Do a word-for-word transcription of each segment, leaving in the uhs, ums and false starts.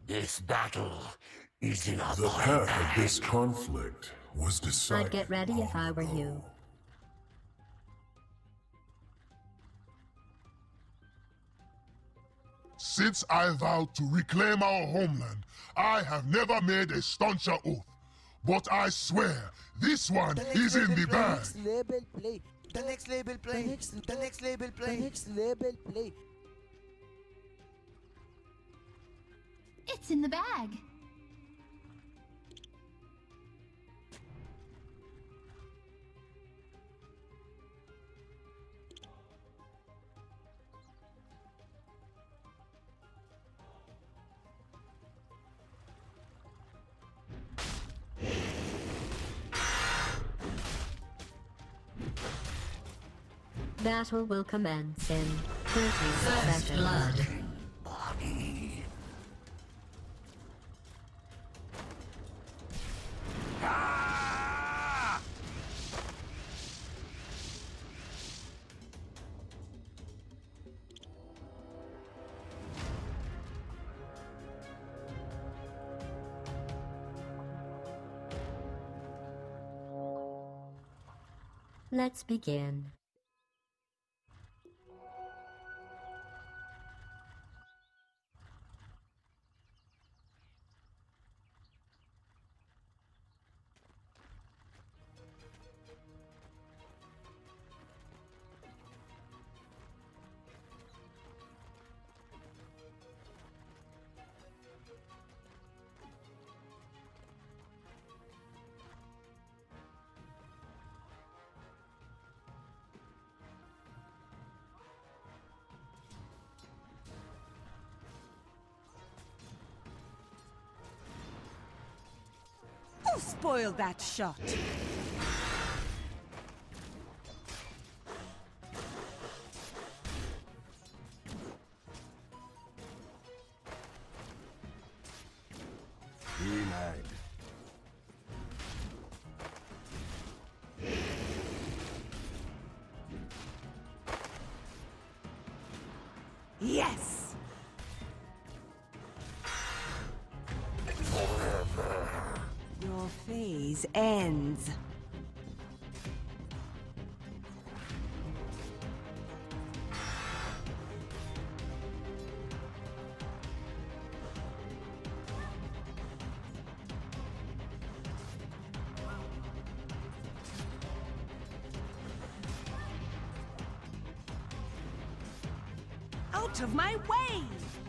This battle is in our The path of this conflict was decided. I'd get ready if I were you. Since I vowed to reclaim our homeland, I have never made a stauncher oath. But I swear, this one is in the bag. Next label play. The next label play. The next, the next label play. The next label play. It's in the bag. Battle will commence in thirty seconds. blood. Body. Ah! Let's begin. Who spoiled that shot? Denied. Yes! Your phase ends. Out of my way!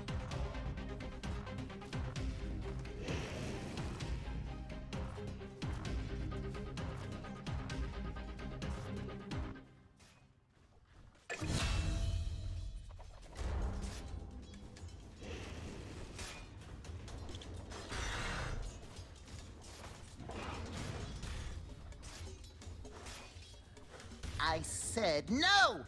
I said no!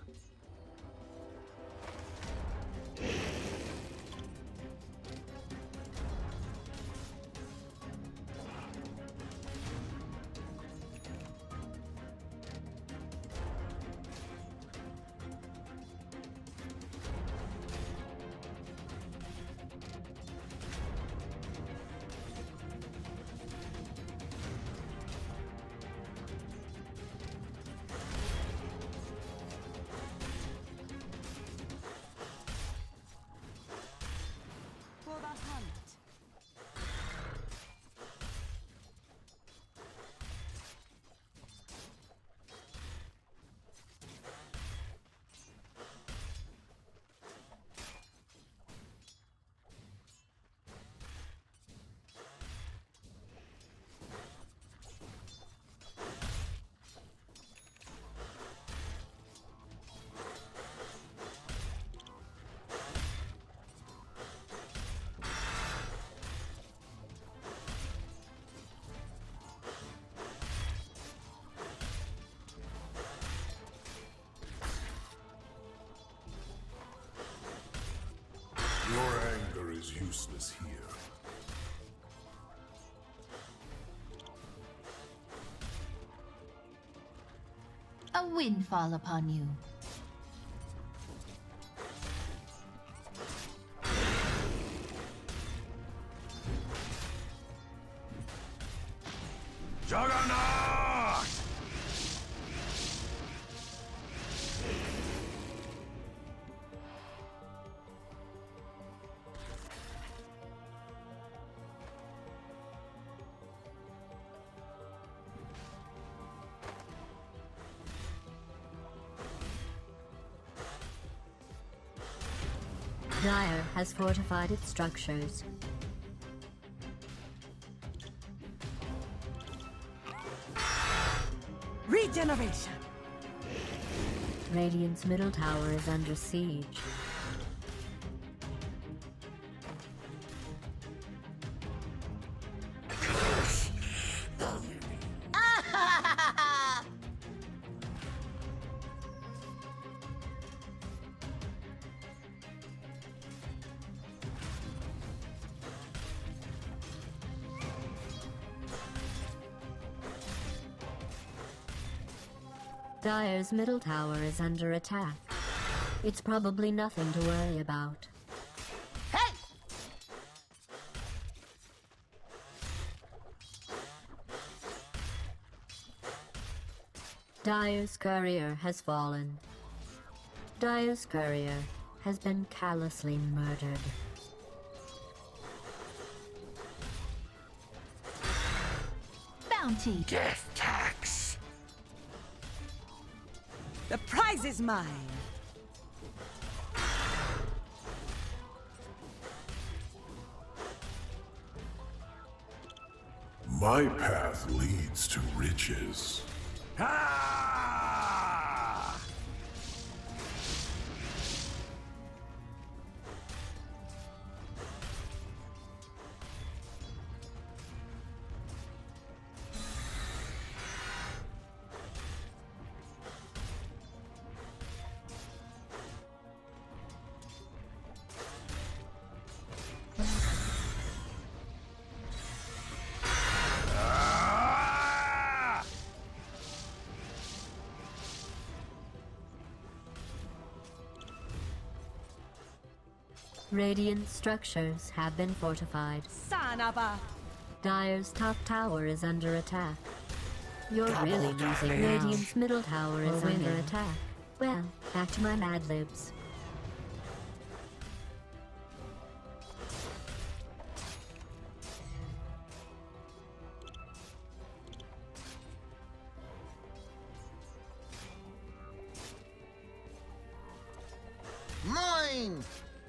For the hunt. Your anger is useless here. A windfall upon you. Juggernaut! Dire has fortified its structures. Regeneration. Radiant's middle tower is under siege. Dire's middle tower is under attack. It's probably nothing to worry about. Hey! Dire's courier has fallen. Dire's courier has been callously murdered. Bounty. Death tax. The prize is mine. My path leads to riches. Ah! Radiant structures have been fortified. Son of a... Dire's top tower is under attack. You're Double really losing. tapping. Radiant's middle tower is under attack. Well, back to my Mad Libs. Mine!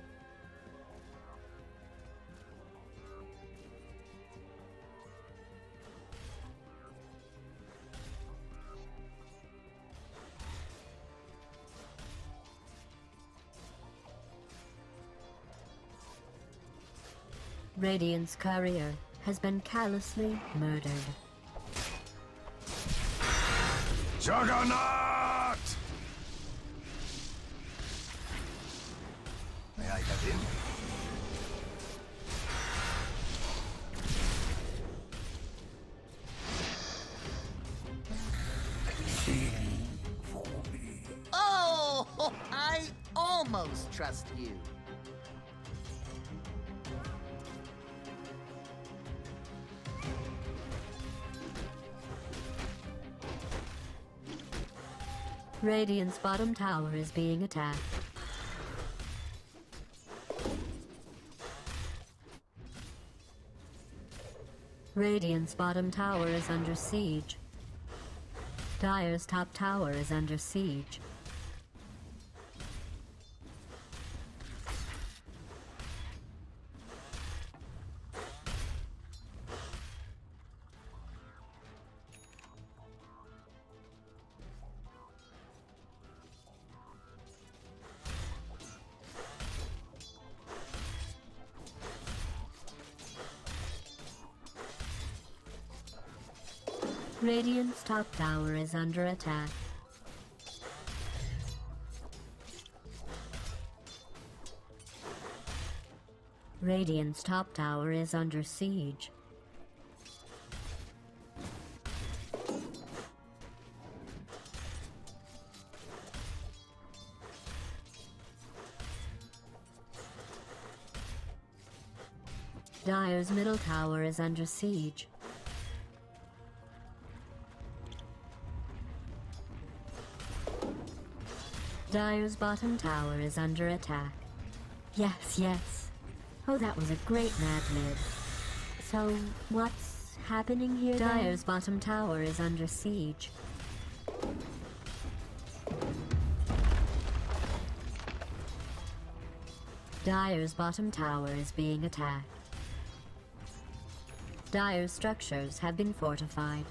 Radiant's courier has been callously murdered. Juggernaut! May I get in? Oh, I almost trust you. Radiant's bottom tower is being attacked. Radiant's bottom tower is under siege. Dire's top tower is under siege. Radiant's top tower is under attack. Radiant's top tower is under siege. Dire's middle tower is under siege. Dire's bottom tower is under attack. Yes, yes. Oh, that was a great mad lib. So, what's happening here? Dire's bottom tower is under siege. Dire's bottom tower is being attacked. Dire's structures have been fortified.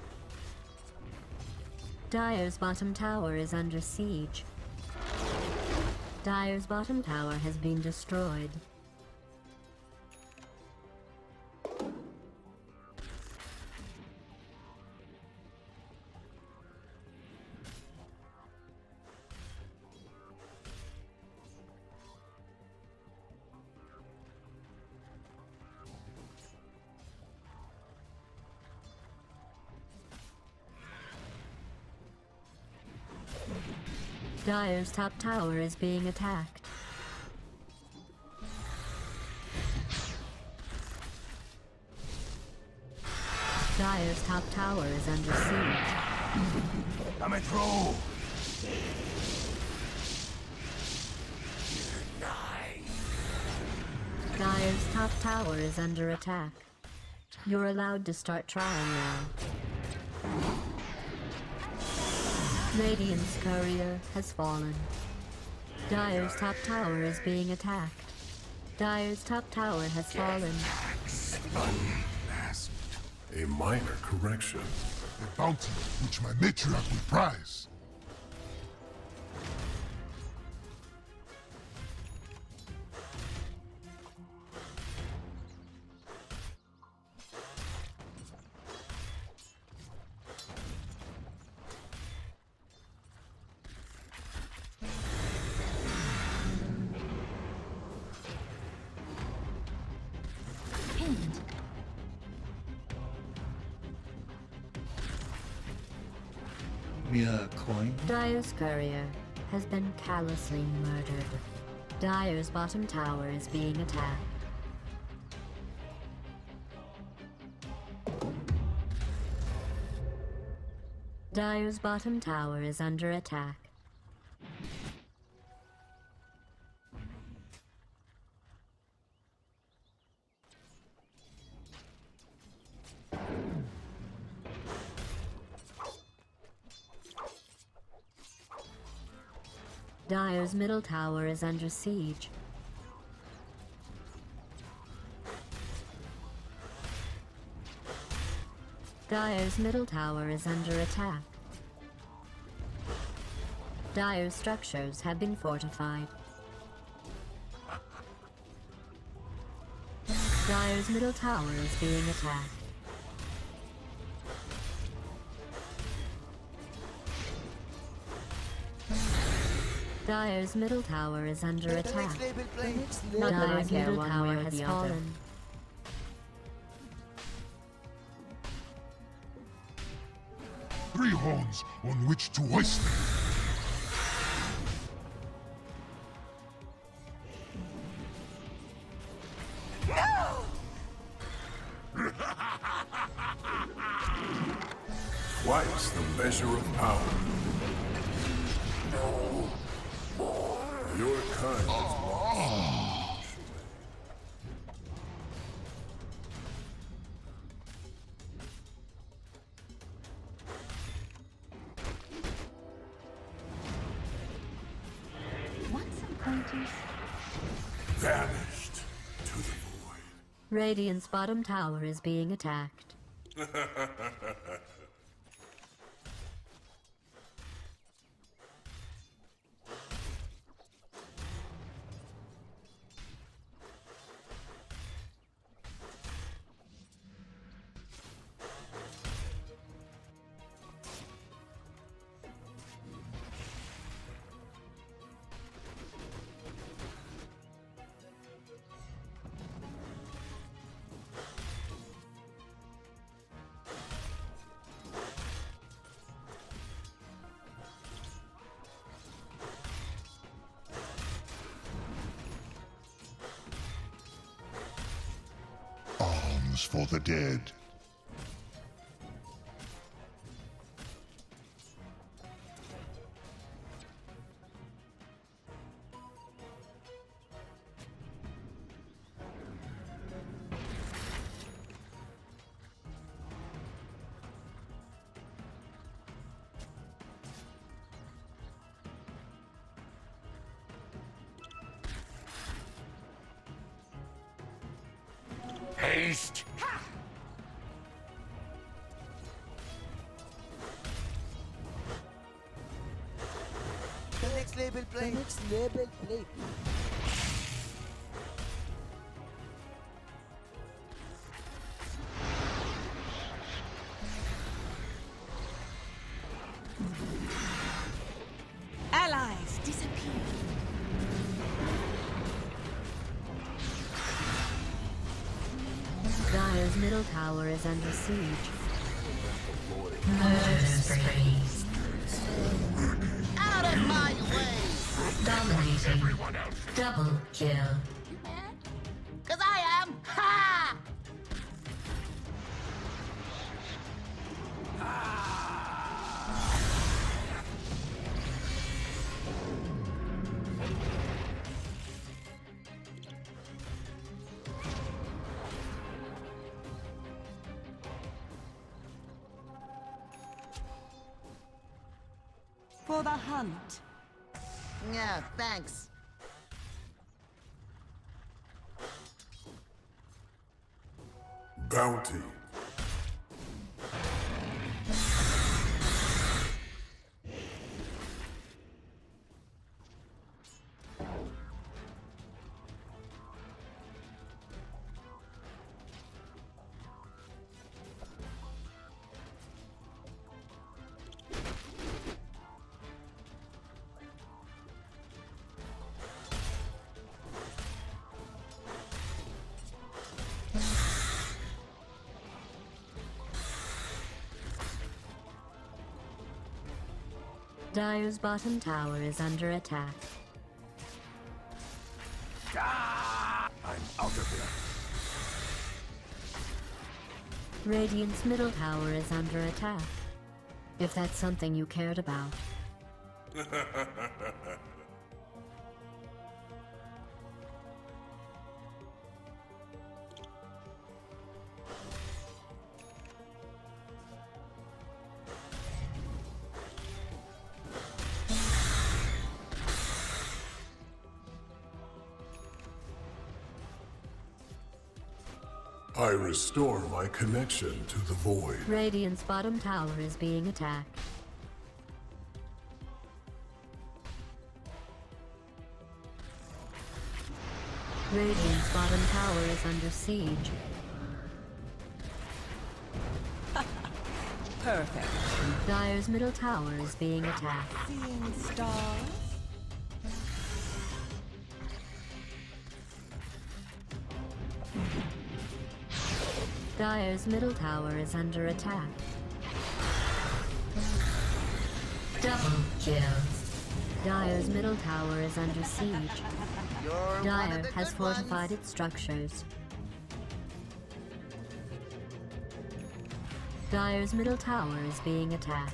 Dire's bottom tower is under siege. Dire's bottom tower has been destroyed. Dire's top tower is being attacked. Dire's top tower is under siege. I'm a throw. Dire's top tower is under attack. You're allowed to start trying now. Radiant's courier has fallen. Dire's top tower is being attacked. Dire's top tower has fallen. Unmasked. A minor correction. A bounty which my matriarch will prize. Mere coin? Dire's courier has been callously murdered. Dire's bottom tower is being attacked. Dire's bottom tower is under attack. Dire's middle tower is under siege. Dire's middle tower is under attack. Dire's structures have been fortified. Dire's middle tower is being attacked. Dire's middle tower is under The attack. next label play. Not that I Dire's care middle one tower way or has the other. fallen. Three horns on which to hoist them. Twice the measure of power. Your kind is Want some pointers? vanished to the void. Radiant's bottom tower is being attacked. Arms for the dead. Haste. The next label play. The next label play. Allies disappear. Dire's middle tower is under siege. Murderous spree. Out of my way! Dominating. Double kill. Cause I am. Ha! For the hunt. Yeah, thanks. Bounty. Dire's bottom tower is under attack. I'm out of here. Radiant's middle tower is under attack. If that's something you cared about. I restore my connection to the void. Radiant's bottom tower is being attacked. Radiant's bottom tower is under siege. Perfect. Dire's middle tower is being attacked. Seeing stars. Dire's middle tower is under attack. Double kill. Dire's middle tower is under siege. You're one Dire of the has good fortified ones. its structures. Dire's middle tower is being attacked.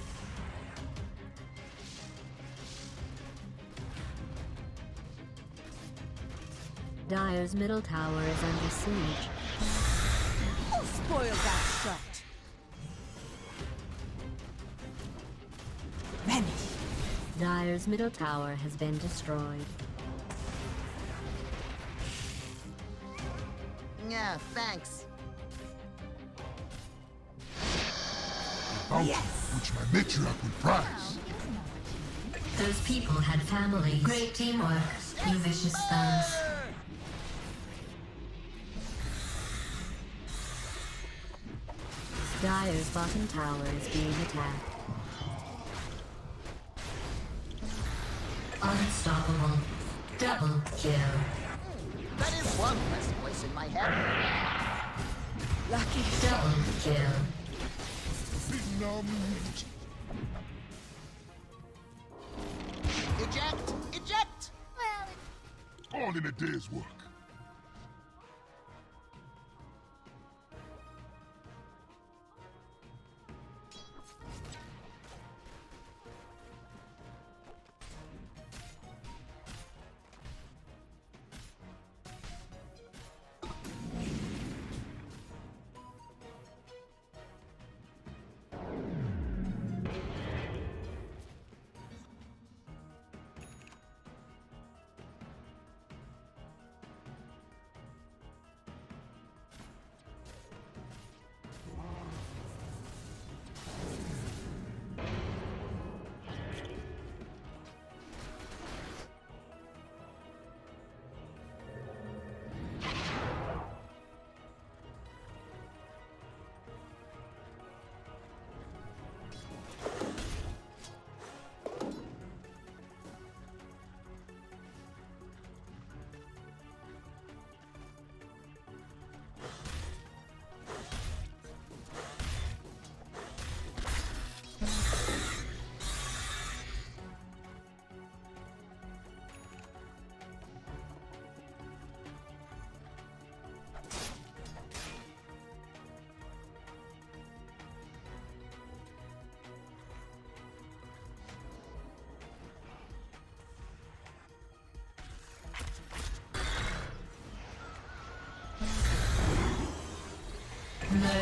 Dire's middle tower is under siege. Who spoiled that shot? Vanish. Dire's middle tower has been destroyed. Yeah, thanks. Bounty, which my matriarch will prize. Those people had families. Great teamwork, you vicious thugs. Dire's bottom tower is being attacked. Unstoppable. Double kill. That is one less voice in my head. Lucky Double kill. Benumbed. Eject! Eject! Well, All in a day's work.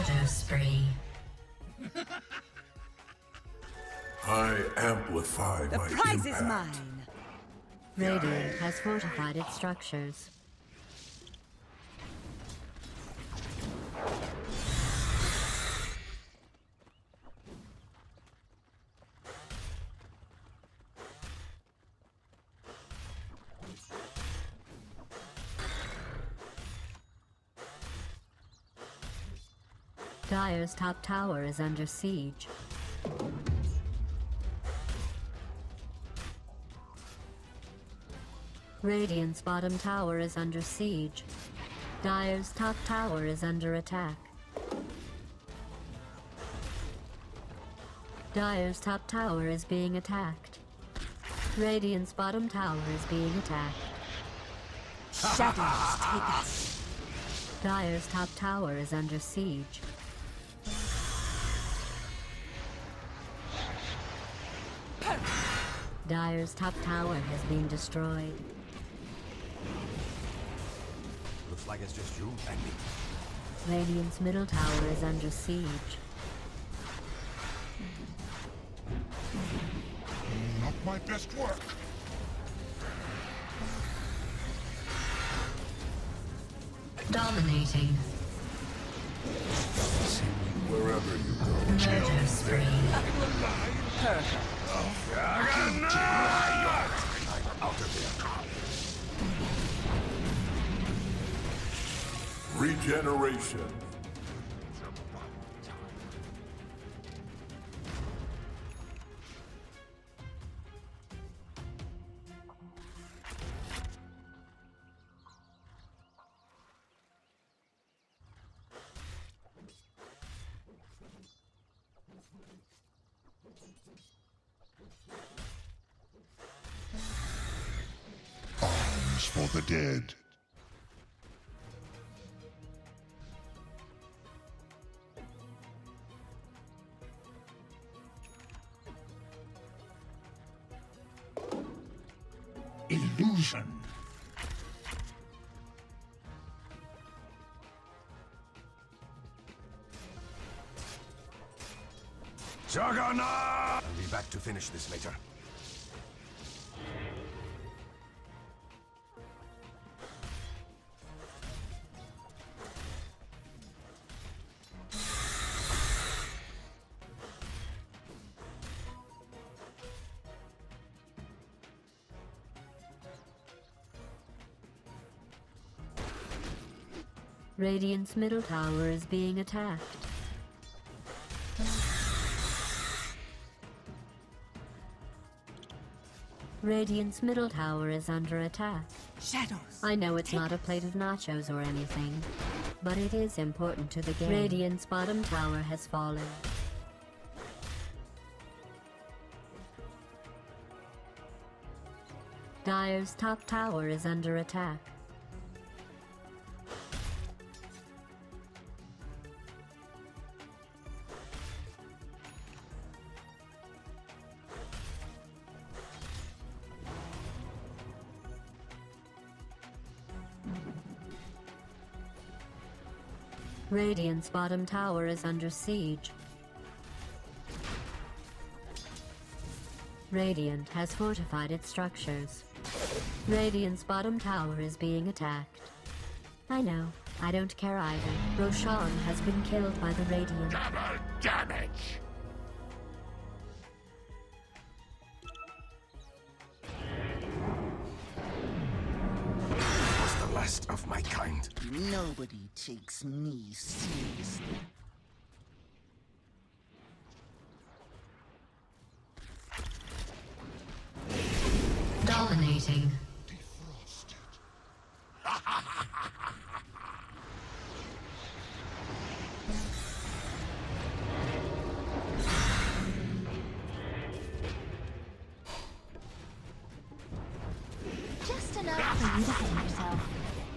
Murder spree. I amplify The my prize impact. is mine. Radiant has fortified its structures. Dire's top tower is under siege. Radiant's bottom tower is under siege. Dire's top tower is under attack. Dire's top tower is being attacked. Radiant's bottom tower is being attacked. Shadows take us. Dire's top tower is under siege. Dire's top tower has been destroyed. Looks like it's just you and me. Radiant's middle tower is under siege. Not my best work. Dominating. Wherever you go. Murder spree. Out of here. Regeneration. Arms for the dead. Illusion. Juggernaut! I'll be back to finish this later. Radiant's middle tower is being attacked. Radiant's middle tower is under attack. Shadows. I know it's not a plate of nachos or anything, but it is important to the game. Radiant's bottom tower has fallen. Dire's top tower is under attack. Radiant's bottom tower is under siege. Radiant has fortified its structures. Radiant's bottom tower is being attacked. I know, I don't care either. Roshan has been killed by the Radiant. Double damage! Was the last of my kind. Nobody takes me seriously. Dominating. Just enough for you to hit yourself.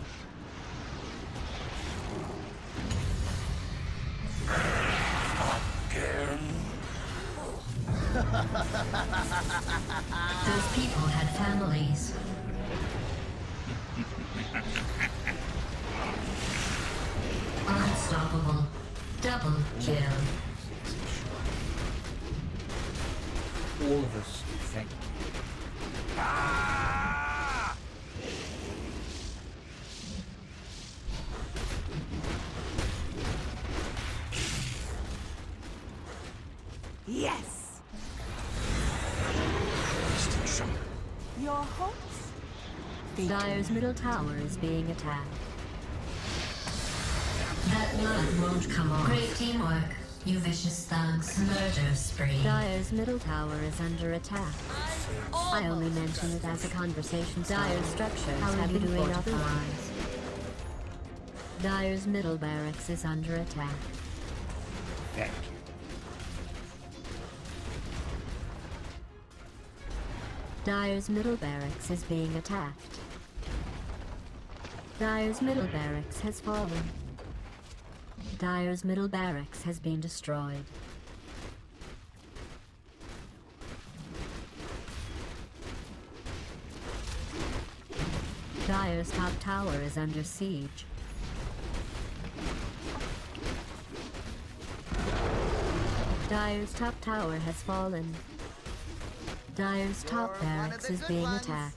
Those people had families. Unstoppable. Double kill. All of us, thank you. Ah! Yes! Your hopes? Dire's middle tower is being attacked. That blood won't come off. Great teamwork, you vicious thugs. Murder spree. Dire's middle tower is under attack. I only mention it as a conversation. Dire's structures have been fortified. Dire's middle barracks is under attack. Thank you. Dire's middle barracks is being attacked. Dire's middle barracks has fallen. Dire's middle barracks has been destroyed. Dire's top tower is under siege. Dire's top tower has fallen. Dire's top You're one of barracks the is good being ones. attacked.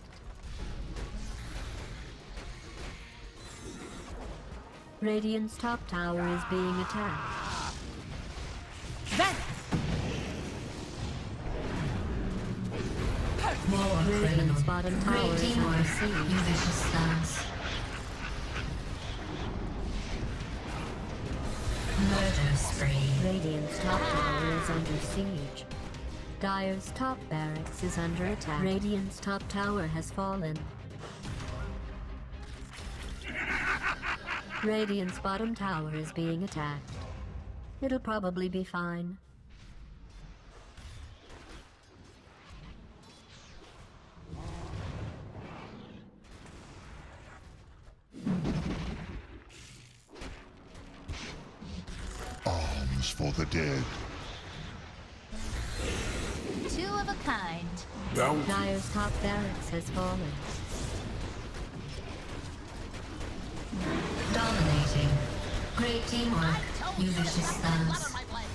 Radiant's top tower is being attacked. Then! More criminal. Radiant's bottom tower Great is under teamwork, siege. you vicious thugs. Murder spree. Radiant's top tower is under siege. Dire's top barracks is under attack. Radiant's top tower has fallen. Radiant's bottom tower is being attacked. It'll probably be fine. Arms for the dead. Two of a kind. Bounty. Dire's top barracks has fallen. Dominating. Great teamwork, you vicious thugs.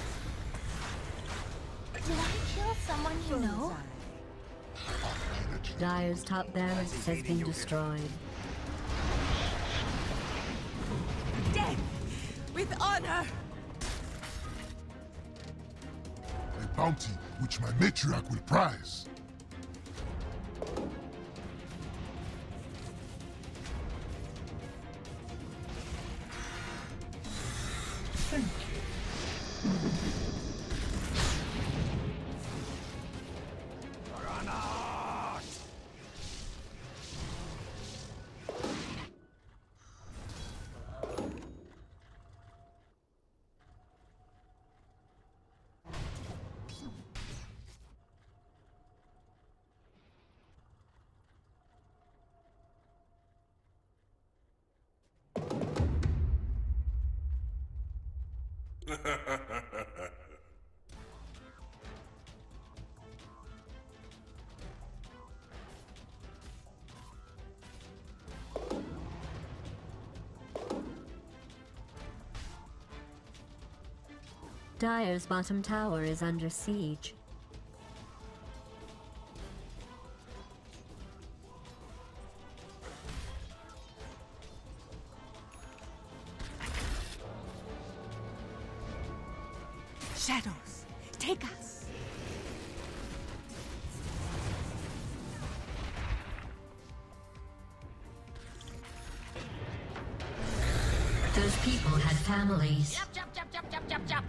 Did I kill someone you know? Dire's top barracks has been destroyed. Death! With honor! A bounty which my matriarch will prize. Thank you. Dire's bottom tower is under siege. Shadows, take us! Those people had families. Jump, jump, jump, jump, jump, jump, jump!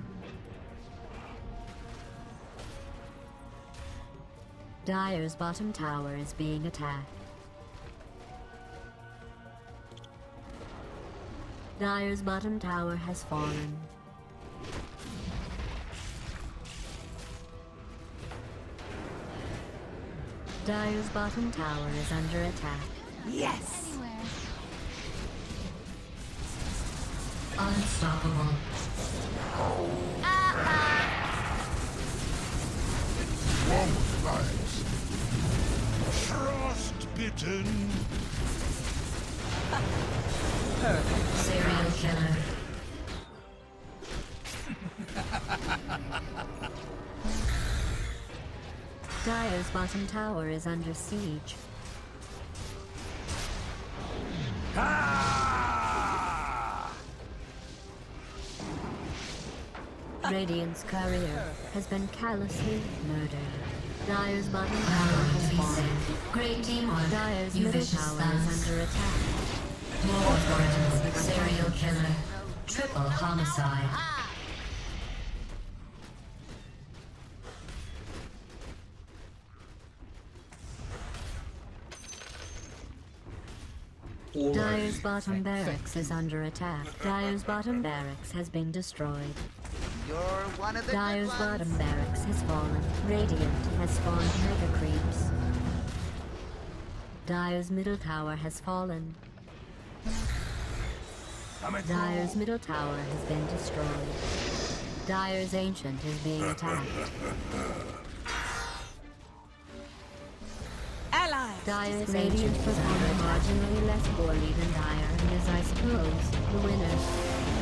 Dire's bottom tower is being attacked. Dire's bottom tower has fallen. Dire's bottom tower is under attack. Yes! Anywhere. Unstoppable. Wrong with lives. Frostbitten. Serial killer. Dire's bottom tower is under siege. Radiant's courier has been callously murdered. Dire's bottom tower has fallen. Great teamwork. Dire's You middle vicious tower thugs. is under attack. More portals. Serial killer. Triple homicide. All Dire's right. bottom Thank- barracks is under attack. Dire's bottom barracks has been destroyed. You're one of the Dire's good bottom ones. barracks has fallen. Radiant has spawned mega creeps. Dire's middle tower has fallen. Dire's middle tower has been destroyed. Dire's ancient is being attacked. Allies. Dire's Radiant performing marginally less poorly than Dire and is, I suppose, the winner.